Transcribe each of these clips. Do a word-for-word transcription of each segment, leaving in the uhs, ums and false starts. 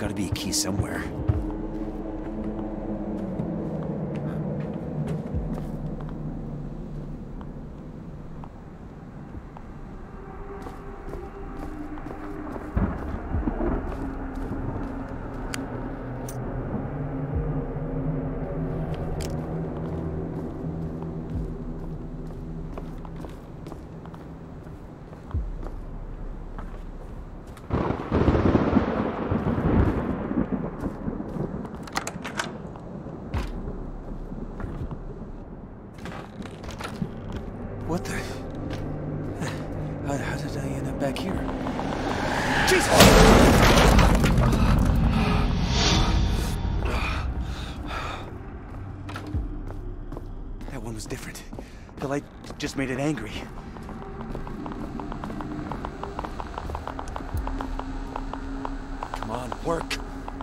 gotta be a key somewhere. What the? How, how did I end up back here? Jesus! That one was different. The light just made it angry. Come on, work.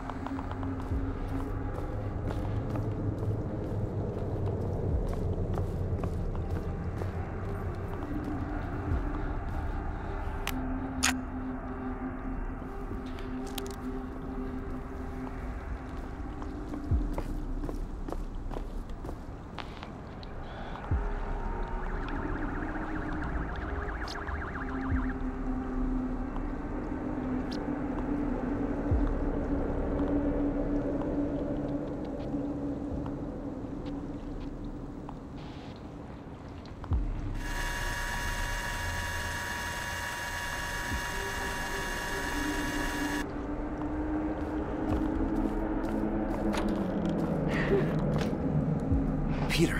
Peter.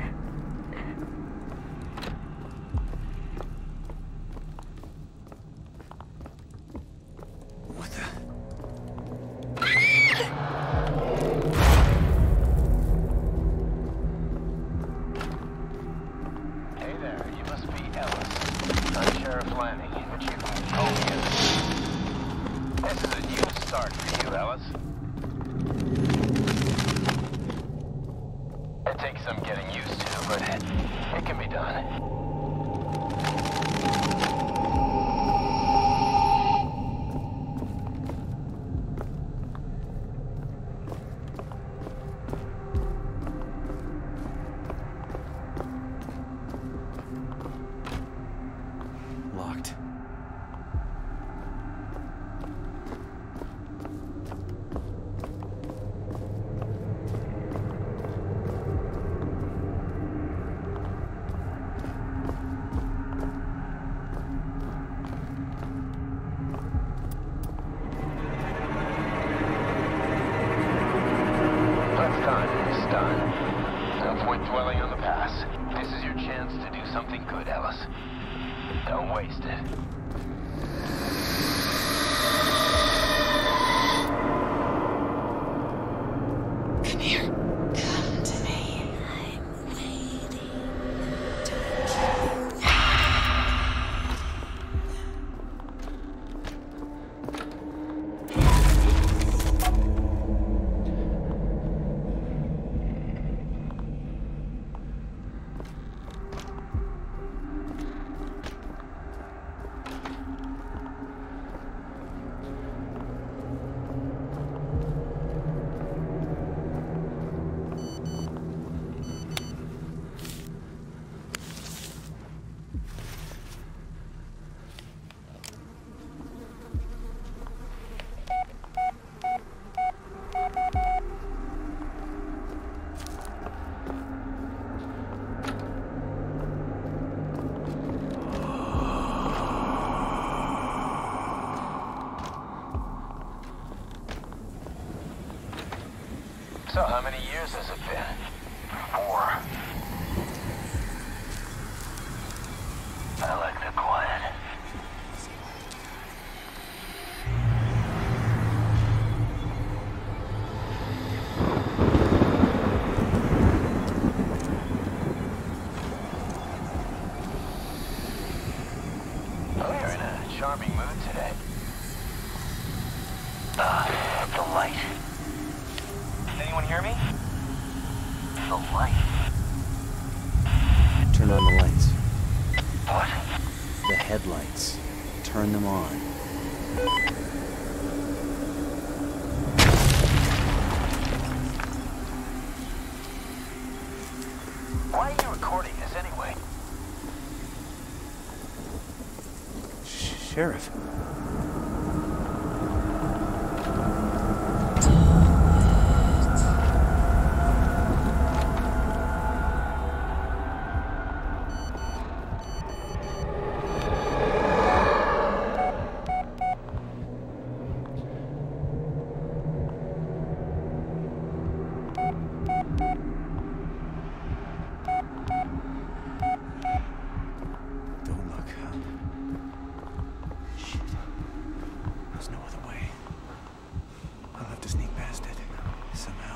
What the? Hey there, you must be Ellis. I'm Sheriff Lanning, but you can call me Ellis. This is a new start for you, Ellis. It takes some getting used to, but it can be done. Locked. Done. No point dwelling on the past. This is your chance to do something good, Ellis. Don't waste it. Come here. Come to me. I'm waiting. So how many years has it been? Four. I like the quiet. Oh, you're in a charming mood today. Ah, the light. Anyone hear me? The light. Turn on the lights. What? The headlights. Turn them on. Sheriff. Don't look, huh? Shit. There's no other way. I'll have to sneak past it. Somehow.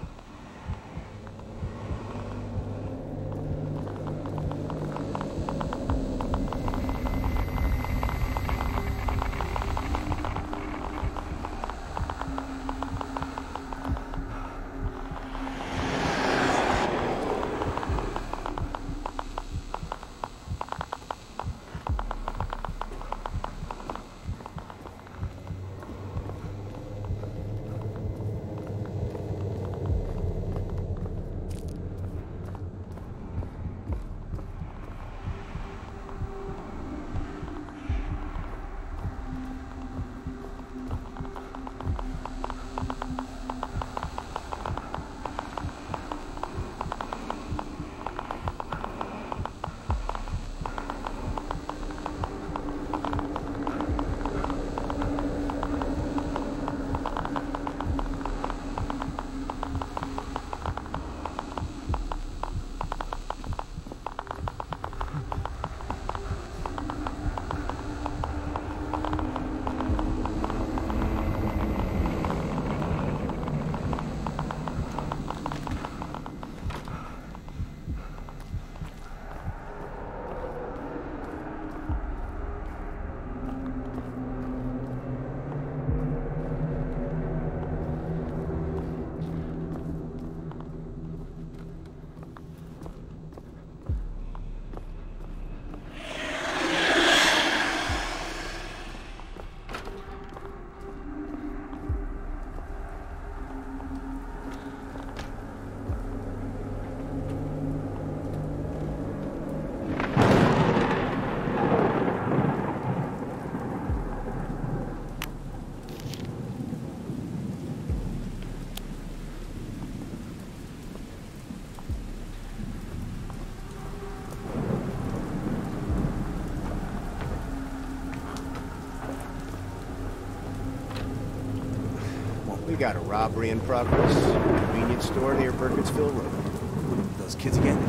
We got a robbery in progress. Convenience store near Burkittsville Road. Those kids again?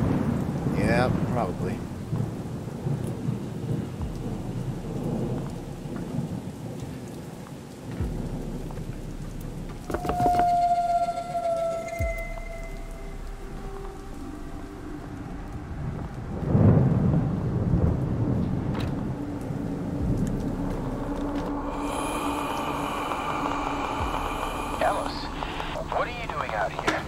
Yeah, probably. Ellis, what are you doing out here?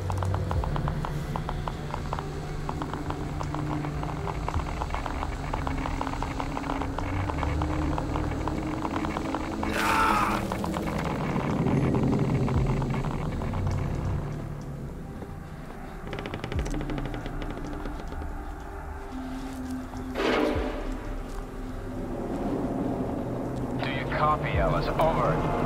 Do you copy, Ellis? Over.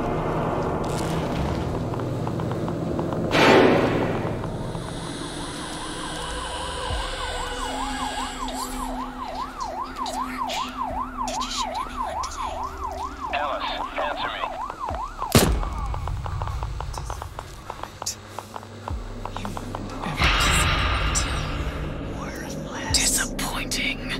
Did you shoot anyone today? Ellis, answer me. Worthless. Disappointing.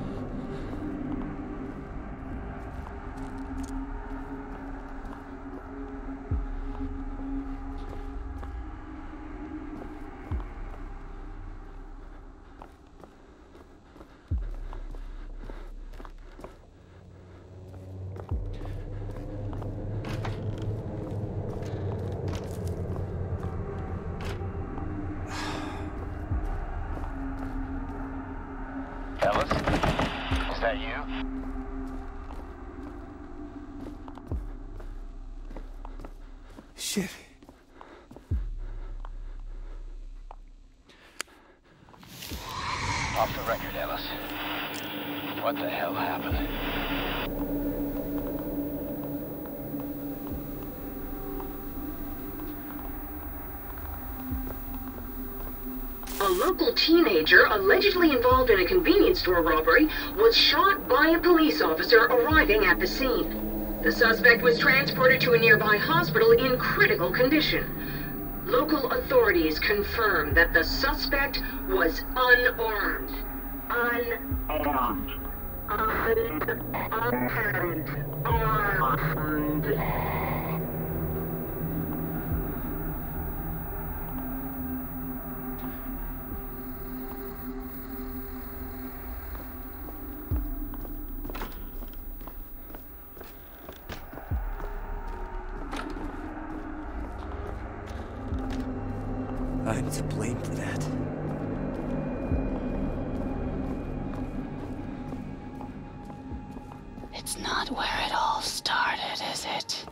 Ellis, is that you? Shit. Off the record, Ellis. What the hell happened? A local teenager allegedly involved in a convenience store robbery was shot by a police officer arriving at the scene. The suspect was transported to a nearby hospital in critical condition. Local authorities confirm that the suspect was unarmed. Unarmed. Unarmed. Unarmed. I'm to blame for that. It's not where it all started, is it?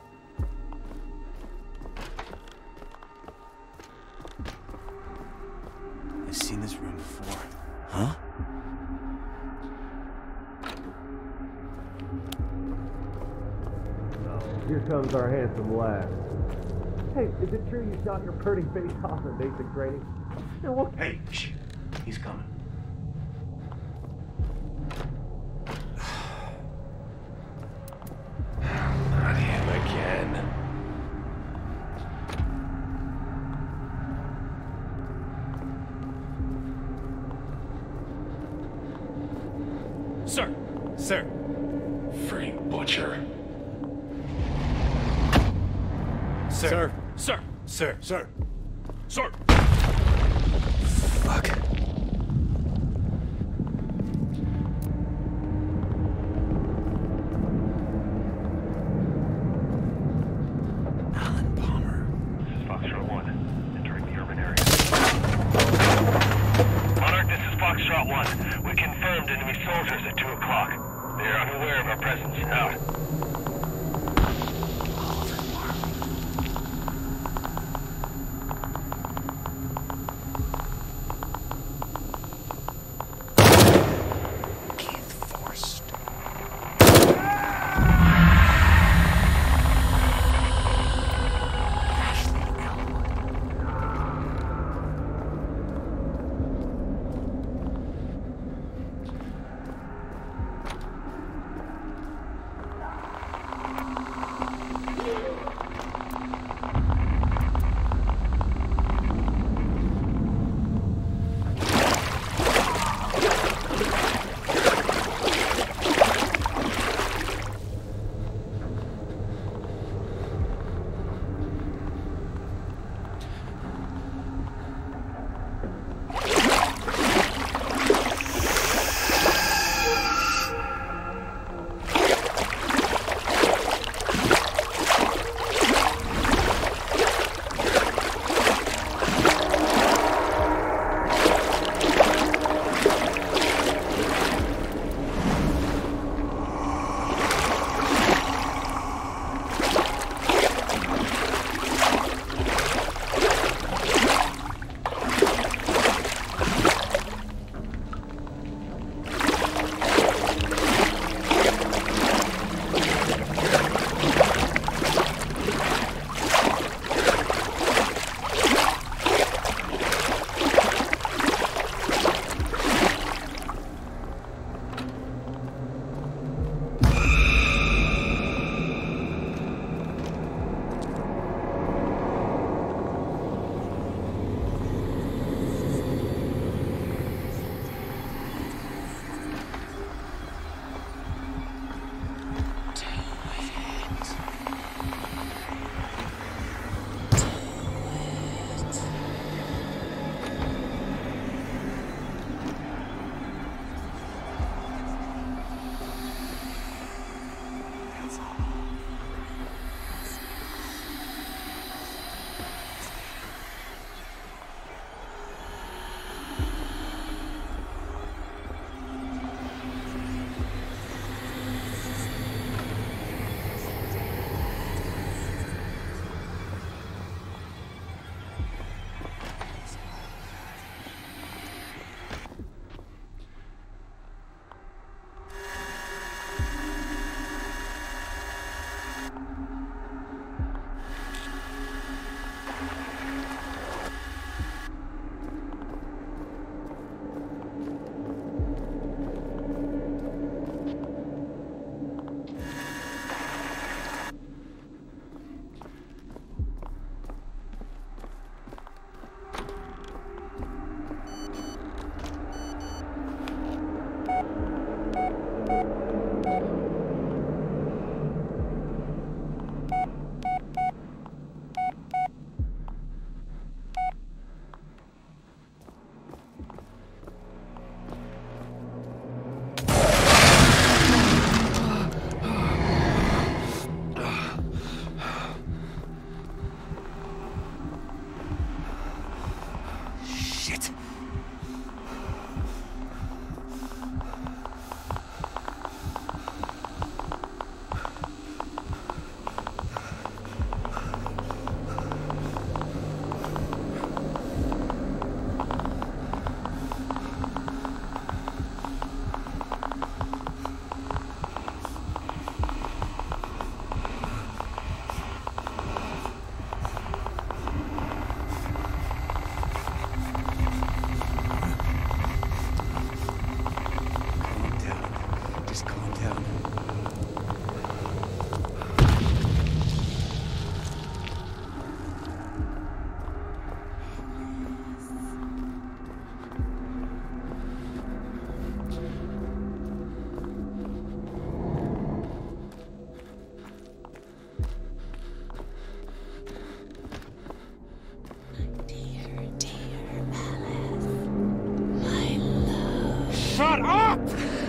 I've seen this room before. Huh? Here comes our handsome lad. Hey, is it true you shot your pretty face off in basic training? And what? Hey, shh. He's coming. Not him again. Sir! Sir! Freak butcher. Sir! Sir! Sir! Sir! Sir! Fuck. Alan Palmer. This is Foxtrot one, entering the urban area. Monarch, this is Foxtrot one. We confirmed enemy soldiers at two o'clock. They are unaware of our presence. Out. Shut up!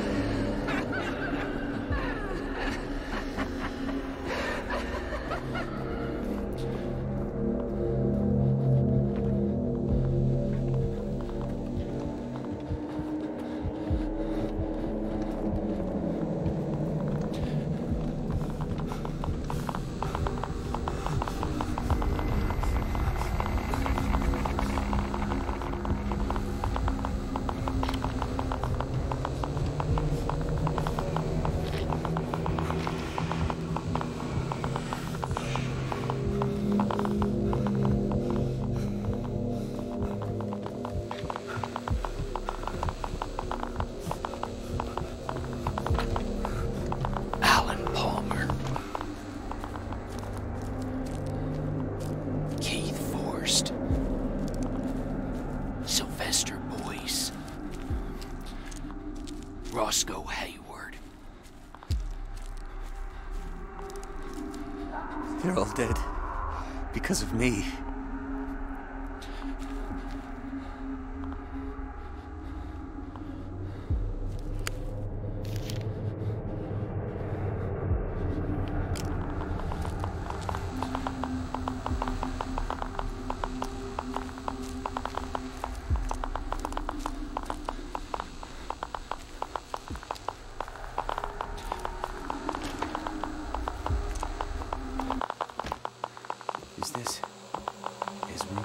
Roscoe Hayward. They're all dead. Because of me. Is this his room?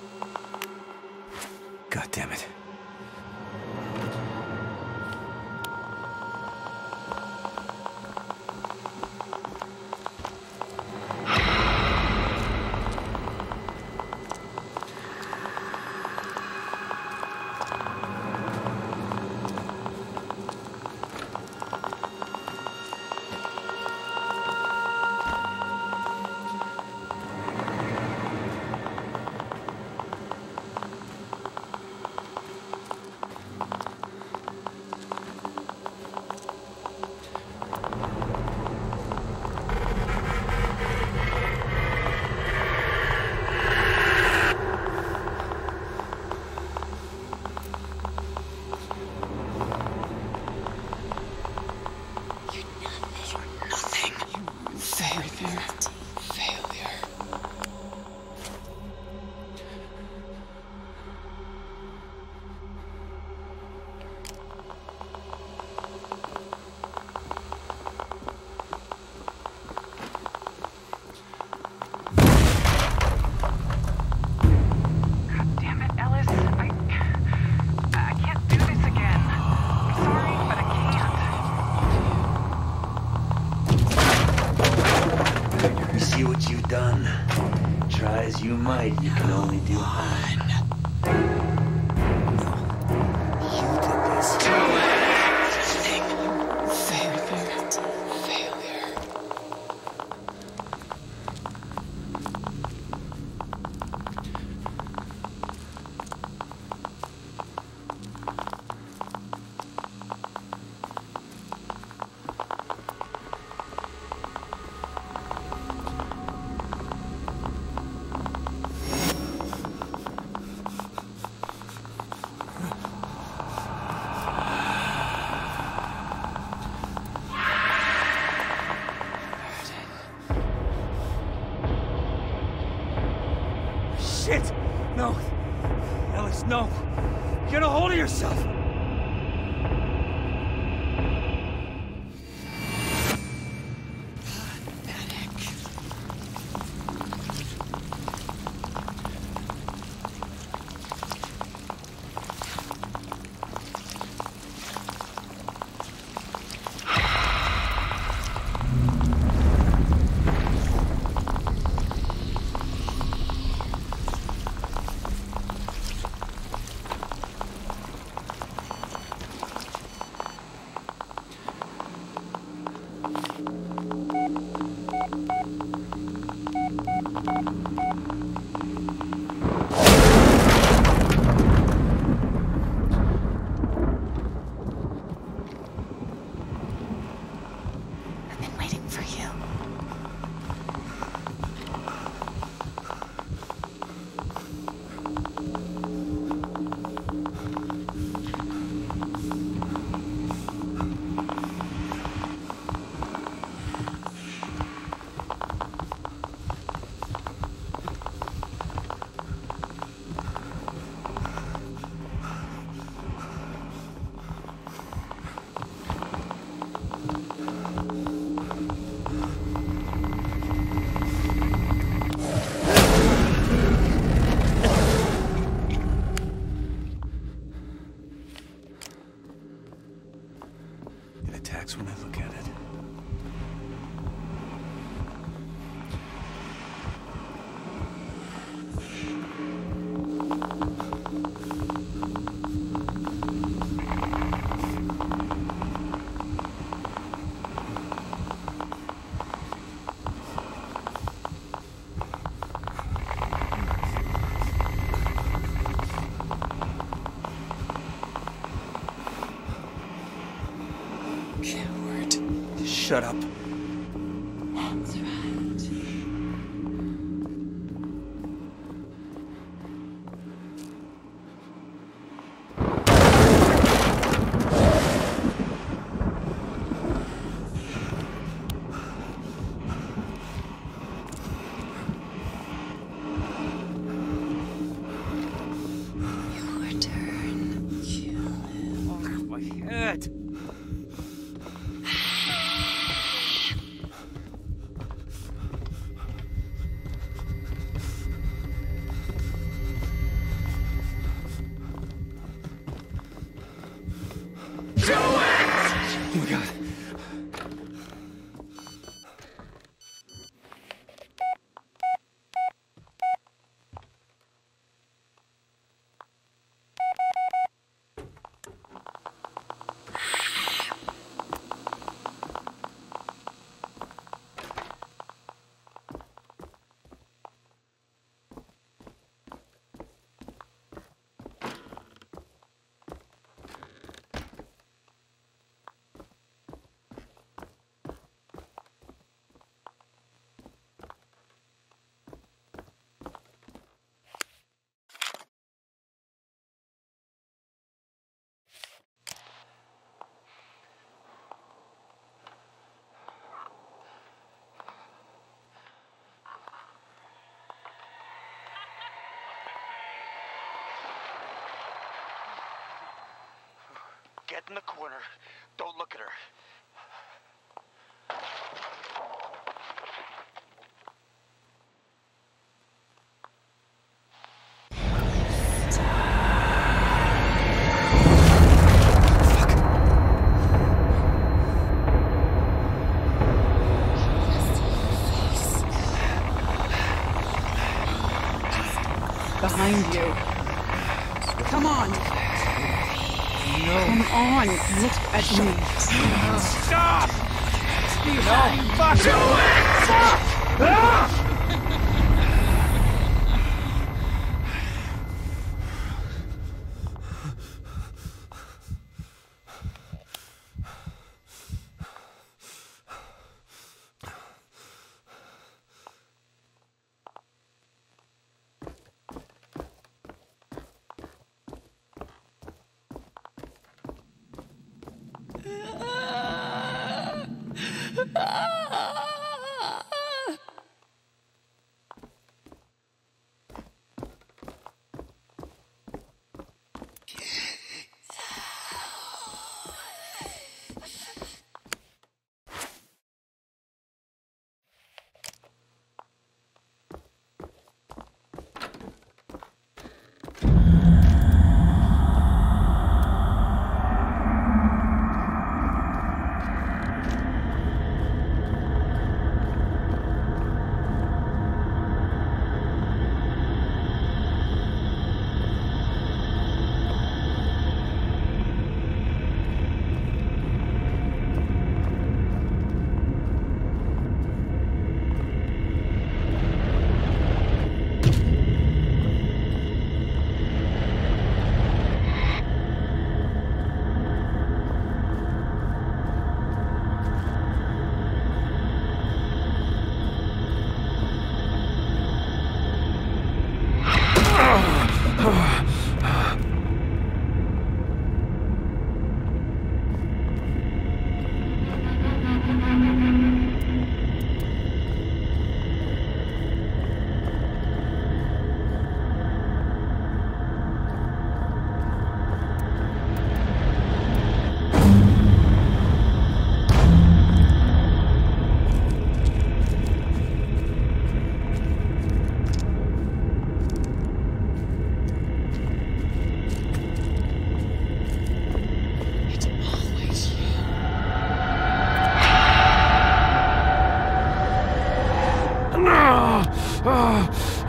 God damn it. See what you've done. Try as you might, you can only do harm. You did this. Failure. Failure. yourself! When I look at it. Shut up. That's right. Your turn. Kill Oh, my head. Oh my God. Get in the corner. Don't look at her. Behind you. Come on. No. Come on. Look at me. Stop! No, fuck! Do it! Fuck! Ah!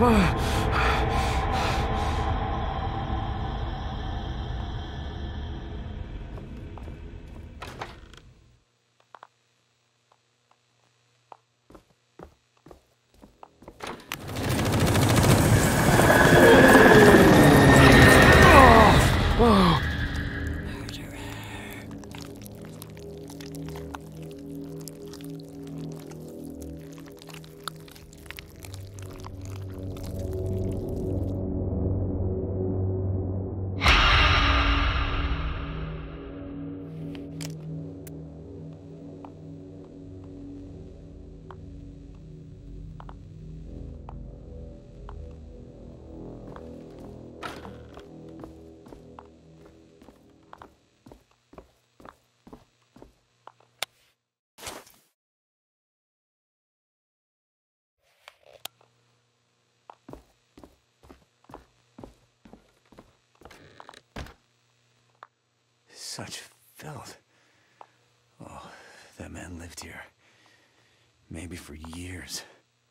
Such filth. Oh, that man lived here. Maybe for years.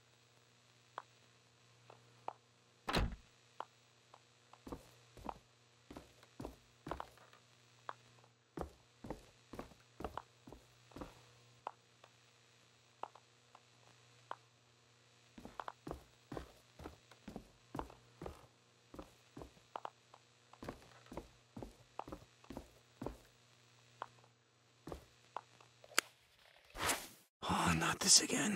Oh, not this again.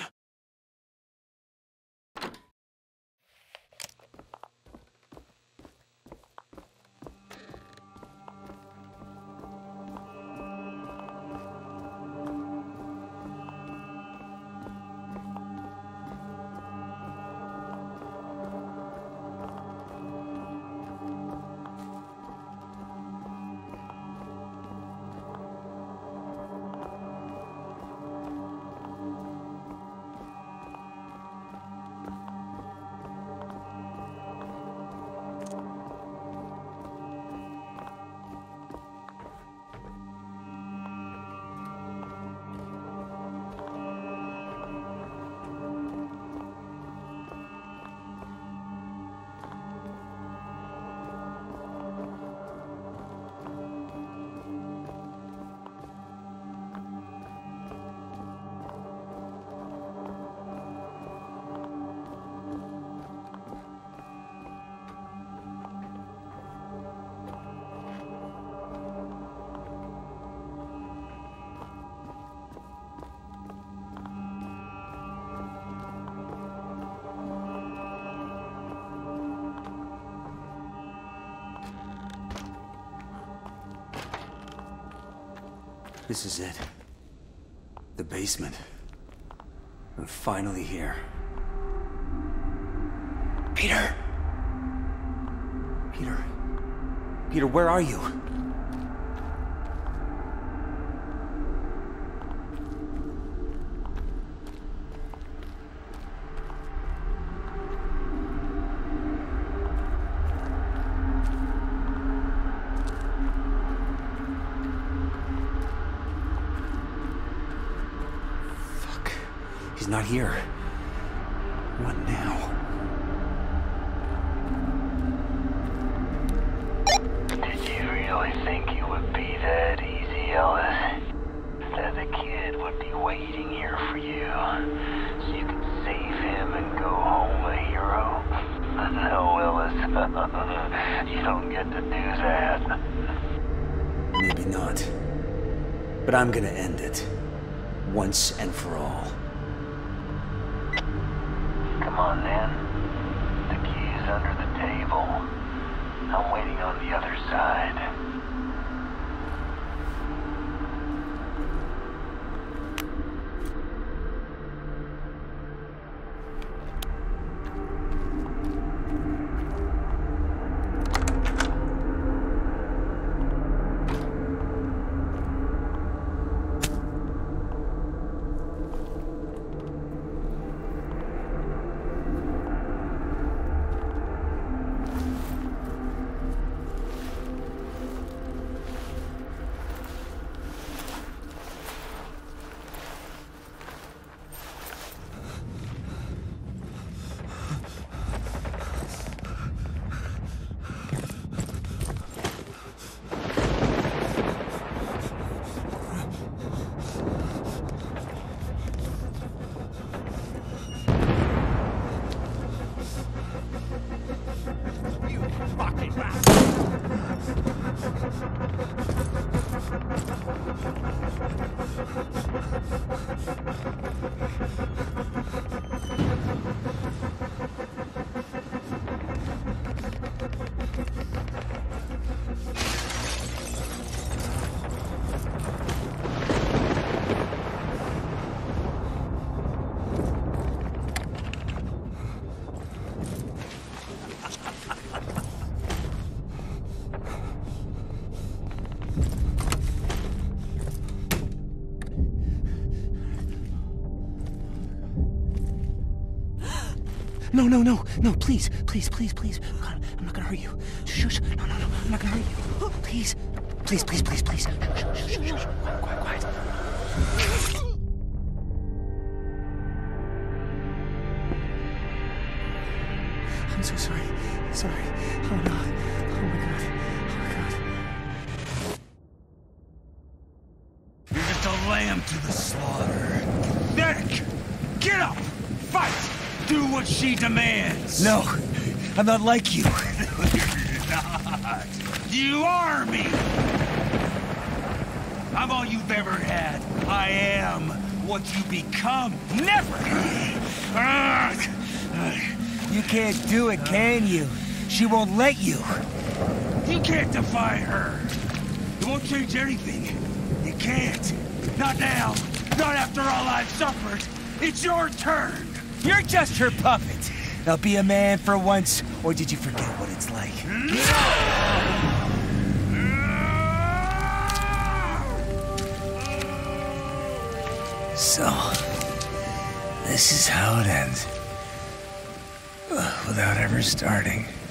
This is it. The basement. I'm finally here. Peter! Peter. Peter, where are you? He's not here. What now? Did you really think it would be that easy, Ellis? That the kid would be waiting here for you, so you could save him and go home a hero? No, Ellis. You don't get to do that. Maybe not. But I'm gonna end it. Once and for all. Come on, then. The key is under the table. I'm waiting on the other side. No, no, no, no, please, please, please, please. God, I'm not gonna hurt you. Shush, no, no, no, I'm not gonna hurt you. Please, please, please, please, please. Shush, shush, shush, shush. Quiet, quiet, quiet. I'm so sorry. Sorry. Oh no. Oh my god. Oh my god. You're just a lamb to the slaughter. Nick! Get up! Fight! Do what she demands! No, I'm not like you. You're not. You are me! I'm all you've ever had. I am what you become. Never! You can't do it, can you? She won't let you. You can't defy her. It won't change anything. You can't. Not now. Not after all I've suffered. It's your turn. You're just her puppet. Now be a man for once, or did you forget what it's like? So, this is how it ends. Without ever starting.